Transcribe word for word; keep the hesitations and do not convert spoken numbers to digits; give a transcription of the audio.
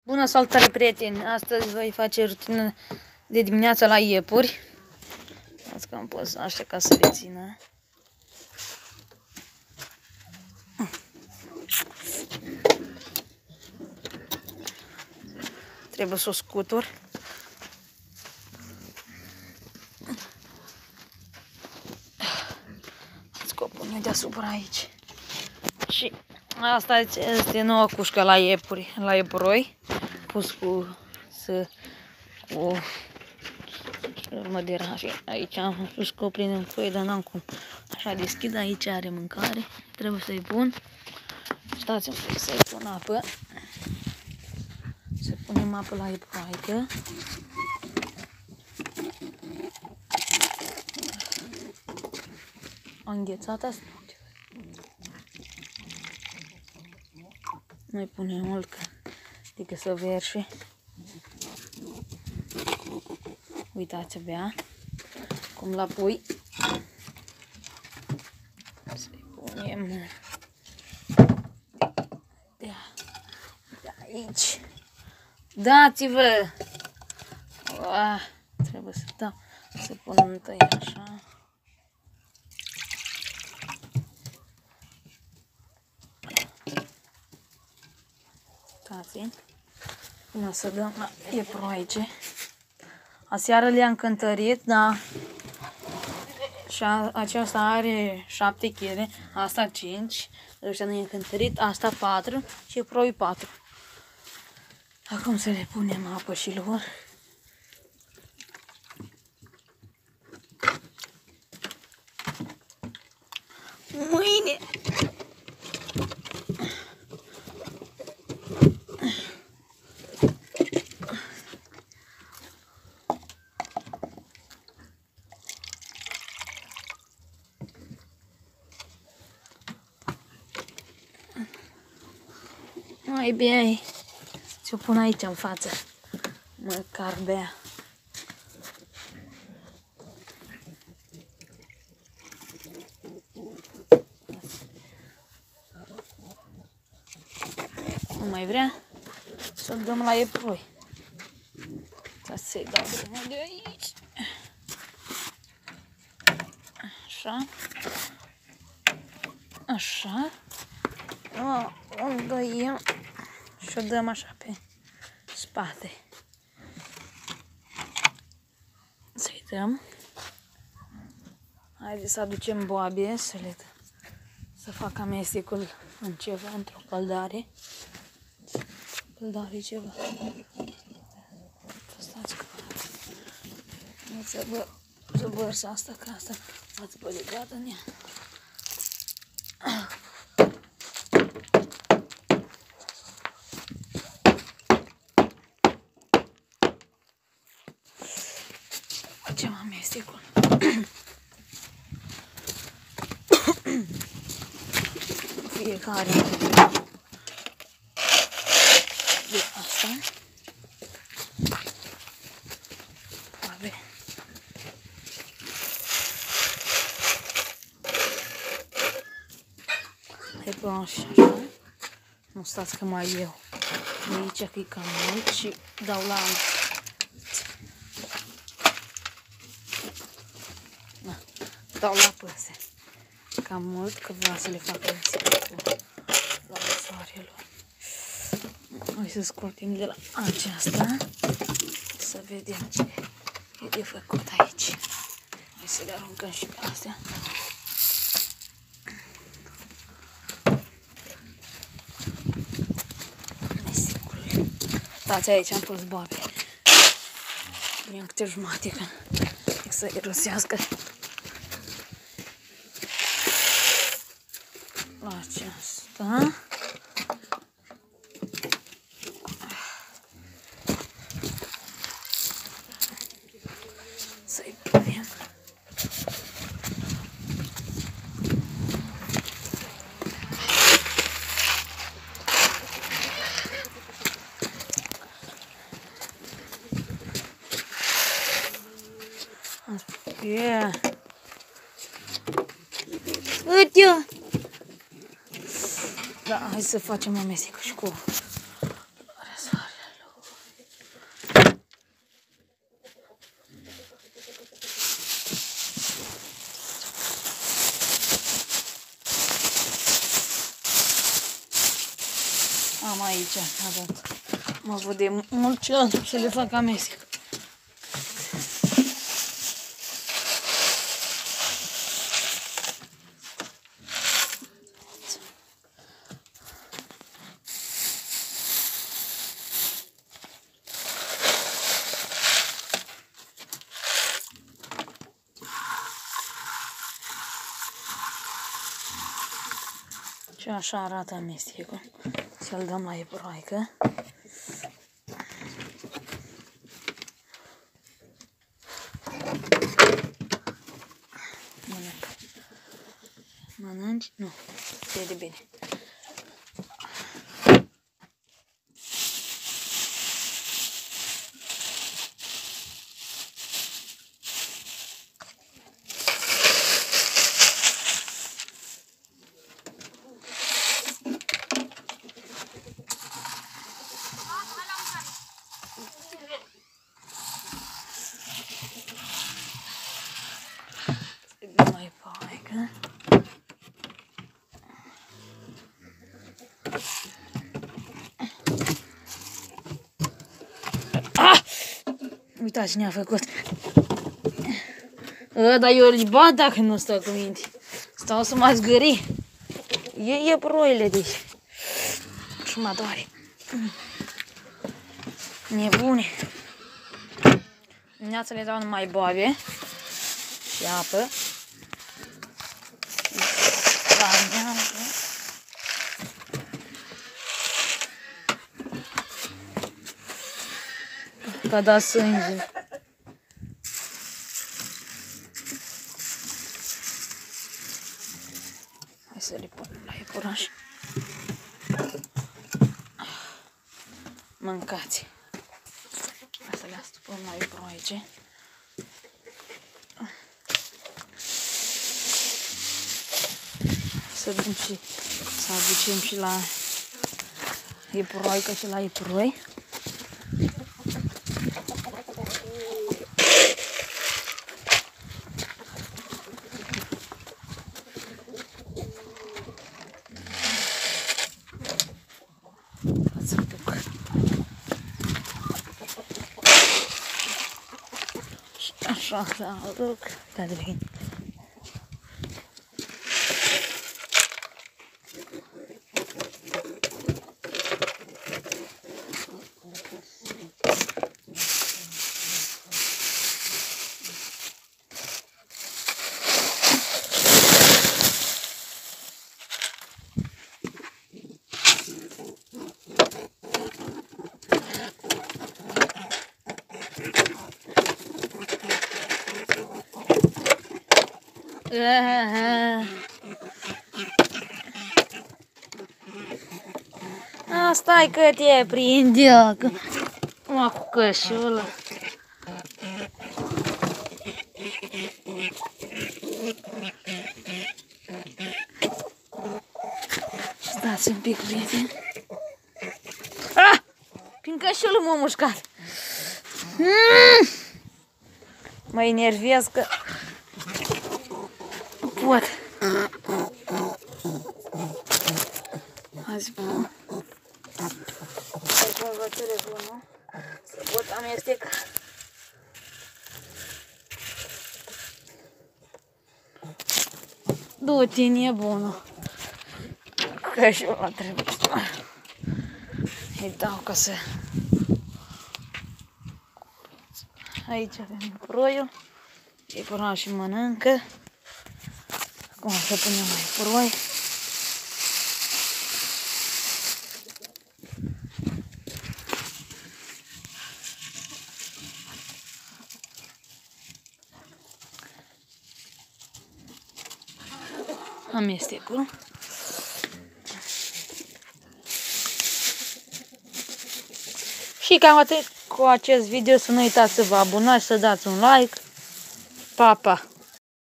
Bună, salutare prieteni! Astăzi voi face rutină de dimineață la iepuri. Azi că am pus așa ca să le țină. Trebuie să o scutur. Scopul meu deasupra aici. Și asta este noua cușcă la iepuri, la iepuroi. Pus cu să cu mădera și aici am pus că o prindem cu ei, dar n-am cum. Așa deschid, aici are mâncare, trebuie să-i pun. Stați-mi să-i pun apă. Să punem apă la iepuroaică. A înghețat asta? Mai punem mult că adică să verșe. Uitați abia cum la pui. Să-i punem de, de aici. Dați-vă! Trebuie să dau, să pun întâi așa. Uitați, până să dăm la iepuroaice. Aseară le-am cântărit, dar și a, aceasta are șapte chile, asta cinci, ăștia ne-am cântărit, asta patru și iepuroiul patru. Acum să le punem apă și lor. Mâine! Mai bine ți-o pun aici în față, măcar bea. Nu mai vrea să-l dăm la iepuroi. Ca să-i dau drumul de aici. Așa. Așa. O îndoim și o dăm așa pe spate. Să-i dăm. Haideți să aducem boabe, să le să fac amestecul în ceva, într-o căldare. Căldare ceva. Stați că să vă să vărs asta, că asta ați bălegat în ea. Facem amestecul. Fiecare de asta. Poate. Le pun și așa. Nu stați că mai eu. De aici că e cam mult și dau la Na, dau la păse. Cam mult, că vreau să le fac la soarelor. Hai să scoatem de la aceasta. Să vedem ce e de făcut aici. Hai să le aruncăm și pe astea. Stați aici, am pus boabe. Punem câte jumate ca să irosească. La aceasta. Să-i punem. Yeah. Uite! Da, hai să facem amestecul și cu răsoarele. aici avem. Mă văd de mult ce să le fac amestec. Și așa arată amestecul. Să-l dăm la epuroaică. Mănânc. Mănânci? Nu. Vede bine. Mai paică. Ah! Uitați cine a făcut. A, dar eu îl bat dacă nu stau cu minte. Stau să mă zgâri. E, e proile deci. Și mă doare. Nebune. Dimineața le dau numai boabe și apă. Ca da sânge. Hai să le pun la iepuraș. Mâncați. Hai să le astupăm la iepurașe. Să dăm și să aducem și la iepuroică și la iepuroi. Să duc. Și așa să aduc. Da, de bine. A, stai că te prinde, mă, cu cășulă. Stați un pic, prieteni. Ah! Prin cășulă m-a mușcat. Mm! Mă enervez că pot. Azi pun. Să pun la telefonul. Să pot amesteca. Du-te, nebună. Cășula trebuie. Îi dau ca să... Aici avem puroiul. Iepurașii mănâncă. Acum să punem mai puroi. Amestecul. Și cam atât cu acest video. Să nu uitați să vă abonați, să dați un like. Pa, pa!